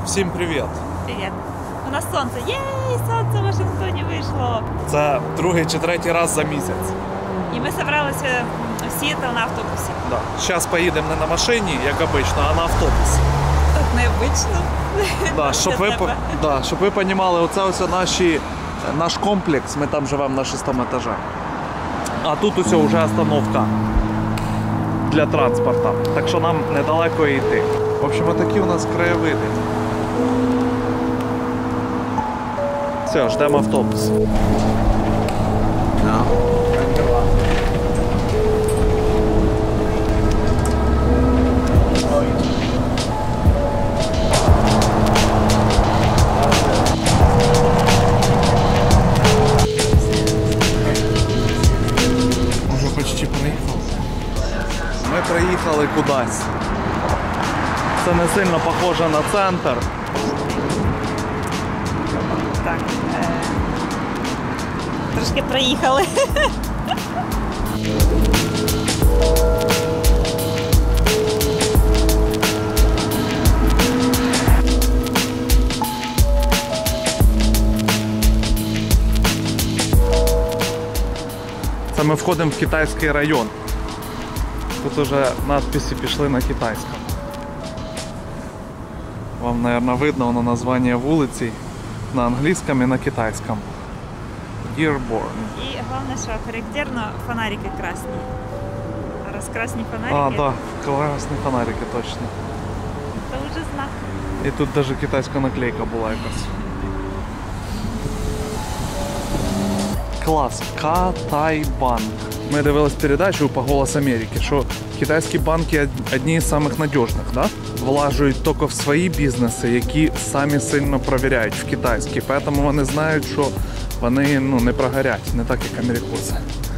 Всім привіт! Привіт! У нас сонце. Єй! Сонце в Вашингтоні вийшло! Це другий чи третій раз за місяць. І ми зібралися в Сіетл на автобусі. Да. Зараз поїдемо не на машині, як обично, а на автобусі. Так необично. Да, щоб ви розуміли, оце ось наш комплекс, ми там живемо на 6-му етажі. А тут ось вже остановка для транспорту, так що нам недалеко йти. В общем, такі у нас краєвиди. Все, ждемо автобус. Уже почти приїхали. Ми приїхали кудись. Це не сильно похоже на центр. Так. Трошки проїхали. Це ми входимо в китайський район. Тут уже надписи пішли на китайському. Вам, мабуть, видно воно названня вулиці на англійському і на китайському. Dearborn. І головне, що характерно фонарики красні. Раз красні фонарики. А, да, красні фонарики, точно. Це вже знак. І тут навіть китайська наклейка була якась. Клас. Катайбанк. Ми дивились передачу по «Голос Америки», що китайські банки одні з самих надіжних, да? Влажують тільки в свої бізнеси, які самі сильно перевіряють в китайські. Тому вони знають, що вони не прогорять, не так як американці.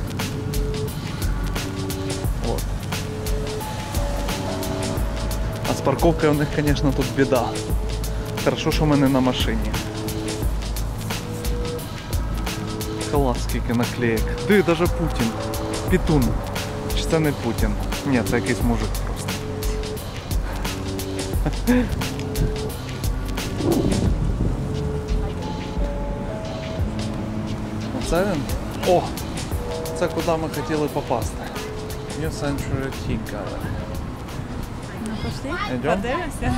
От. А з парковкою у них, звісно, тут біда. Хорошо, що ми не на машині. Клас, скільки наклеїк. Диви, навіть Путін. Пітун. Чи це не Путін? Ні, це якийсь мужик просто. Оце він? О! Це куди ми хотіли попасти. New Century Tea Gallery. Ну, пошли, Йдем? подивимося.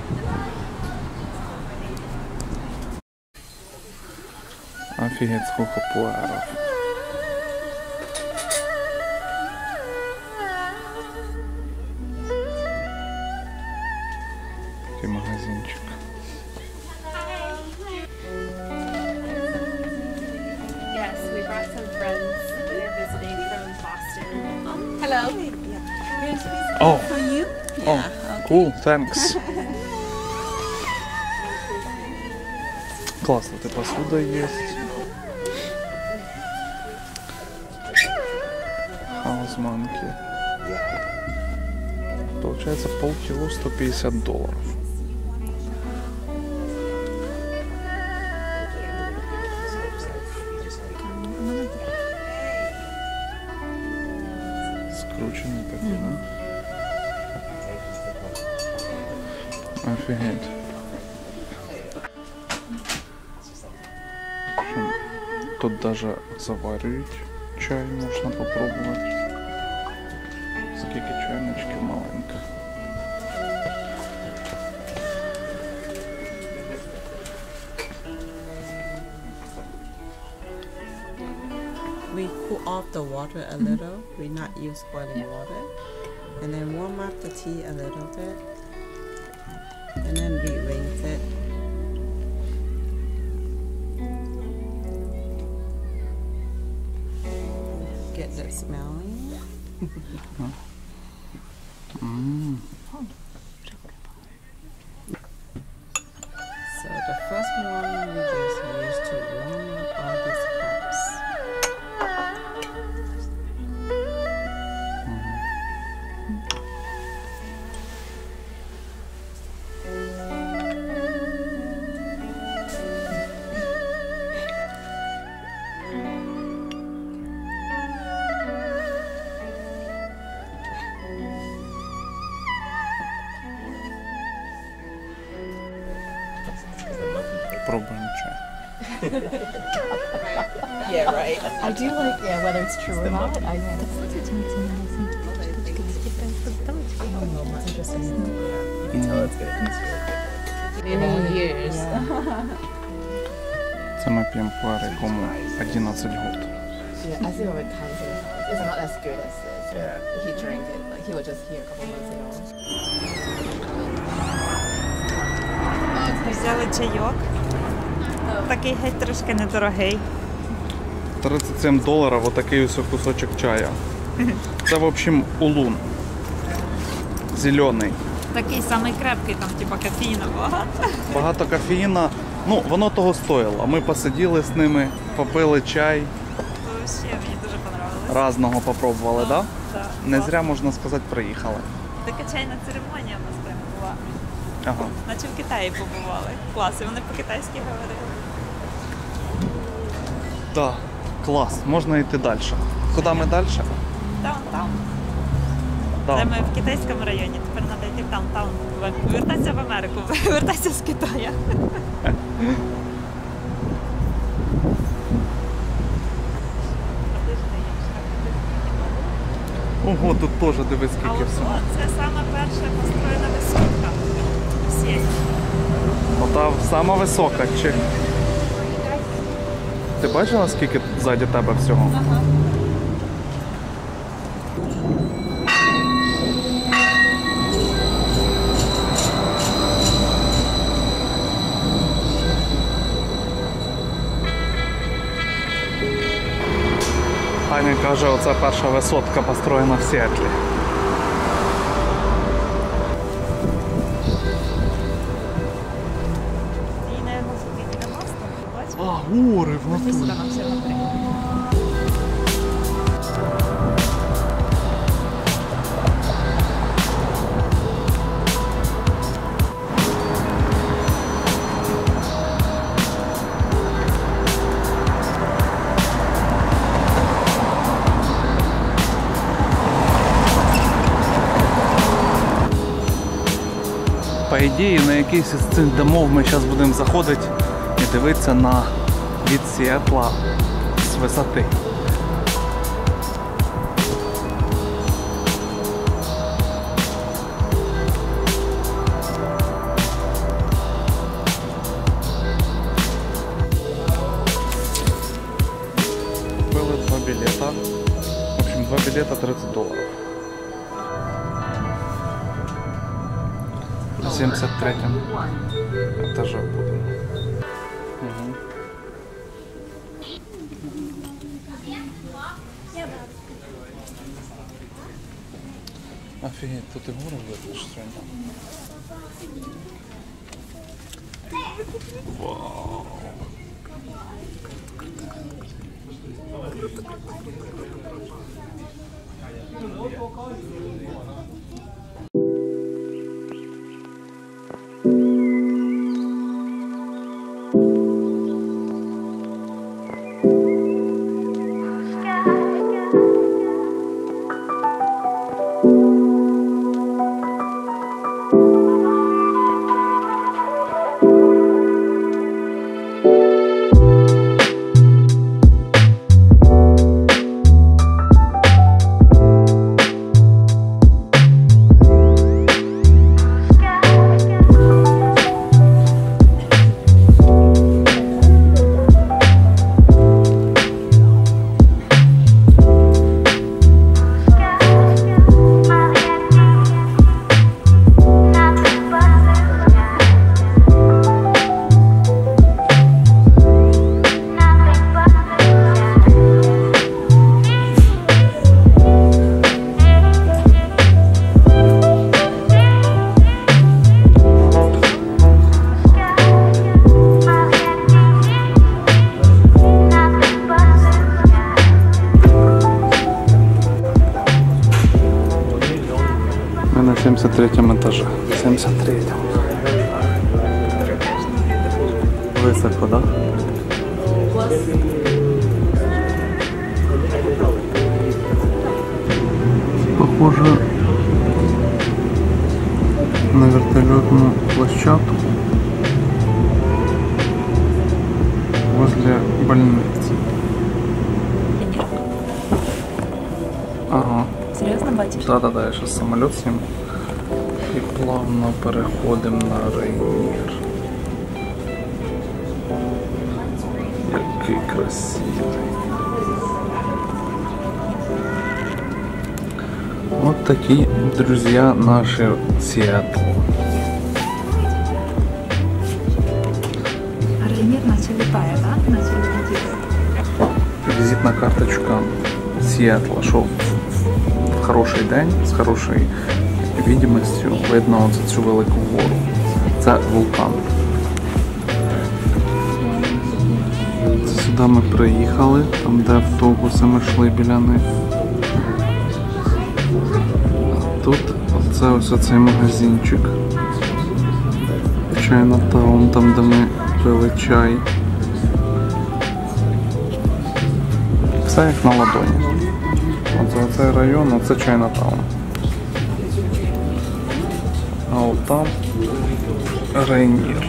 Офігеть, сколько пуаров. Такий магазинчик. Yes, we brought some friends. They're visiting from Boston. Hello. Oh, For you? oh, cool, thanks. Классно, ты посуда есть. House Monkey. Получается полкило $150. Скрученный такой, да? Офигеть. Тут даже заварить чай можно попробовать. Скільки чайничків маленько. We cool off the water a little. We not use boiling water. And then warm up the tea a little bit. And then re-rinse it. Get that smelling. So the first one we just use to warm up all these cups. Пробуємо чай. Yeah, right. I do like, yeah, whether it's true or not. I many years. Це ми п'ємо пуер, якому 11 років. Yeah, I see what it comes in. It's not as good as this. Yeah. He drank it. Like he was just here a couple months ago. Взяли чайок. Такий геть трошки недорогий. $37 отакий ось кусочок чая. Це, в общем, улун. Зелений. Такий самий крепкий, там типа кофеїна багато. Багато кофеїна. Ну, воно того стоїло. Ми посиділи з ними, попили чай. То ще мені дуже понравилось. Разного попробували, так? Да, Не клас. зря, можна сказати, приїхали. Така чайна церемонія в нас прям була. Ага. Наче в Китаї побували. Клас, і вони по-китайськи говорили. Так, клас, можна йти далі. Куди ми далі? Таун-таун. Так. Це ми в китайському районі, тепер треба йти в таун-таун. Вертатися в Америку, вертатися з Китаю. Ого, тут теж дивись, А скільки от всього. це саме перша построєна висотка в світі. Ота сама висока. Чи... Ти бачила, скільки ззаді тебе всього? Ага. Аня каже, оце перша висотка построєна в Сіетлі. І на його собі на мостом, бачиш? А, гори в Ми сюди натурі. нам все напряму. По ідеї, на якийсь із цих домов ми зараз будемо заходити і дивитися на від Сіетла з висоти. Купили 2 білета. В общем, 2 білета $30. В 73-му етажі будемо. Угу. Офігеть, тут і гори видно сьогодні. Вау! Ми на 73-му етажі. 73-му. Високо, так? Да? Похоже на вертольотну площадку. возле больниці. Ага. Серйозно бачиш? Да-да-да, я зараз самоліт зніму. І плавно переходимо на Рейнір. Який красивий. Вот такие друзья наши Сиэтл. Рейнір наче літає, так? Наче літає. Візитна карточка Сіетла, що в хороший день, з хорошою видимостю видно оце цю велику гору. Це вулкан. Сюди ми приїхали, там де автобуси ми йшли біля них. А тут оце ось оцей магазинчик. Чайнатаун, там де ми пили чай. Все як на ладоні. Оце цей район, оце Чайнатаун. А от там Рейнір.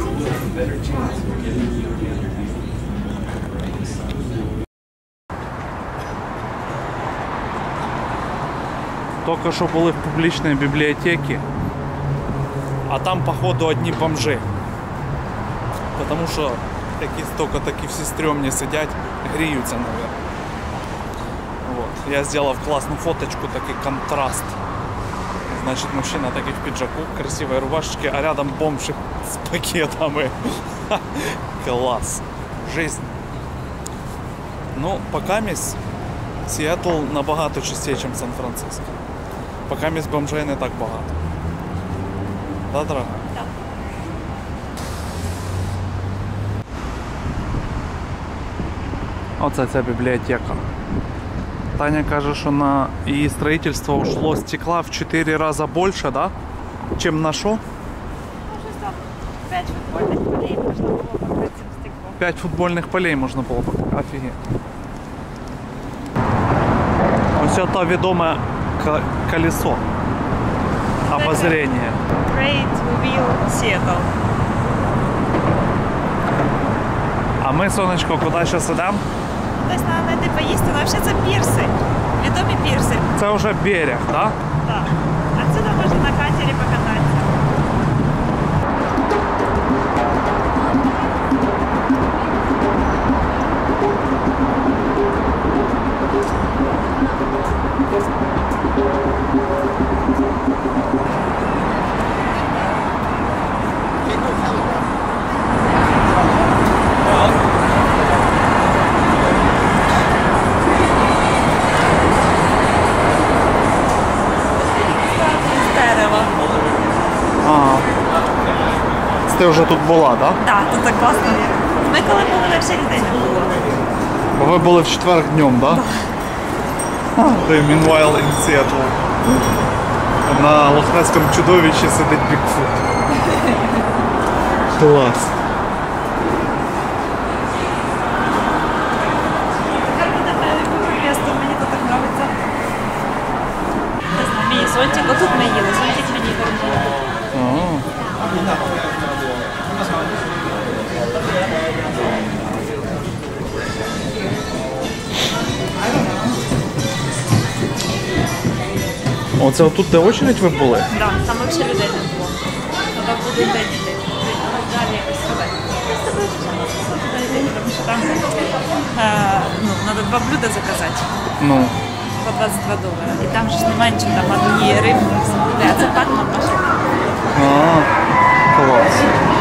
Тільки що були в публічній бібліотеці, а там, походу, одні бомжи. Потому що такі всі стрьомні сидять, гріються, мабуть. Вот. Я сделал классную фоточку, такой контраст. Значит, мужчина такой в пиджаку, красивой рубашечке, а рядом бомж с пакетами. Класс. Жизнь. Ну, пока Сіетл набагато чистіше, ніж Сан-Франциско. Пока бомжей не так багато. Да, дорога? Так. Оце ця бібліотека. Таня каже, що на її строительство ушло стекла в 4 рази більше, да? Чим на що? Може, там 5 футбольних полей можна було покрити цим стеклом. 5 футбольних полей можна було покрити. Офігеть. Ось це відоме колесо. Обозрение. Great Wheel Seattle. А ми, сонечко, куди зараз ідемо? Десь треба знайти поїсти, але взагалі це пірси. Відомі пірси. Це вже берег, так? Так. Отсюда можна на катері покататися. Ти вже тут була, так? Да? Так, тут так класно. Ми коли були, взагалі людей не було. Бо ви були в четвер днем, так? Да? Ти meanwhile in Seattle. На лохнеському чудовищі сидить Бігфут. Клас. Тепер буде велике місто, мені тут так подобається. Не знаю, мій зонтик, отут ми їли, зонтик мені пережили. Оце отут, де очередь ви були? Так, да, там взагалі людей не було. Треба буде день йти. Далі якось сказати. Тому що там треба 2 блюда заказати. Ну. По $22. І там ж немає нічого, там одні рибки. А це так на машині. Клас.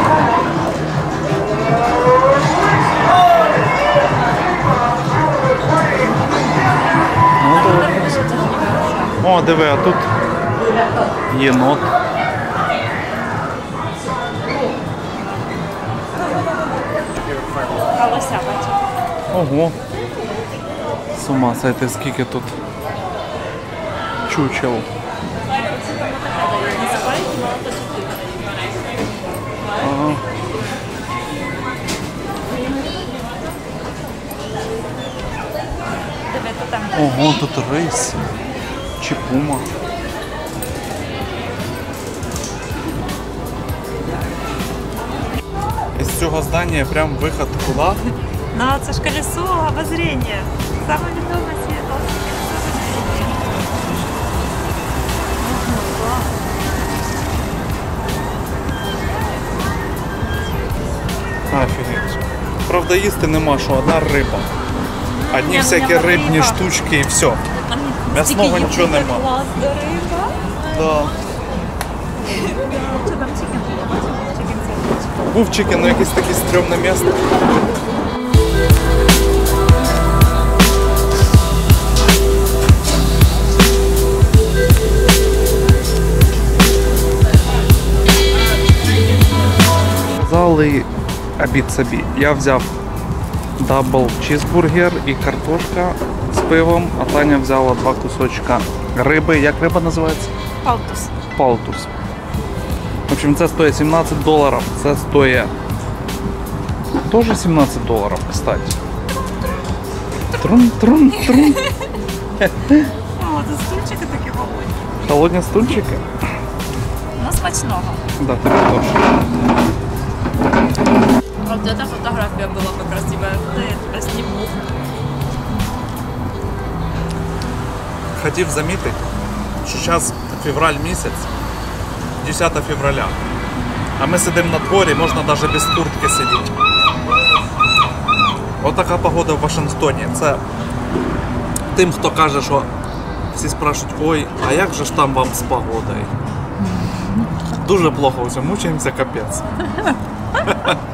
Ну, добре. О, диви, а тут єнот. Колося бачу. Ого. З ума сойти, скільки тут чучел. Ага. Диви, то там. Ого, тут рис. Чи пума. Із цього здання прям виход куди? Ну, це ж колесо обозрения. Саме відоме світло. Офігеть. Правда, їсти нема, що одна риба. Одні Ні, всякі мені рибні риба. штучки і все. М'ясного нічого нема. Клас до риба. Да. Що там чикен було? Бачив? Чикен сендвіч. Був чикен, ну якесь таке стрьомне місце. Взяли обід собі. Я взяв дабл чізбургер і картошка з пивом, а Таня взяла 2 кусочка риби. Як риба називається? Палтус. Палтус. В общем, це стоїть $17. Це стоїть теж $17, кстати. Трун-трун-трун. О, тут стульчики такі голодні. Холодні стульчики? Ну, смачного. Да, тобі теж. Вот эта фотография была бы красивая. Да, я тебя сниму. Хотів замітити, що зараз февраль місяць, 10 февраля. А ми сидимо на дворі, можна навіть без куртки сидіти. Отака погода в Вашингтоні. Це тим, хто каже, що всі спрашують, ой, а як же ж там вам з погодою? Дуже плохо, все, мучаємося, капець.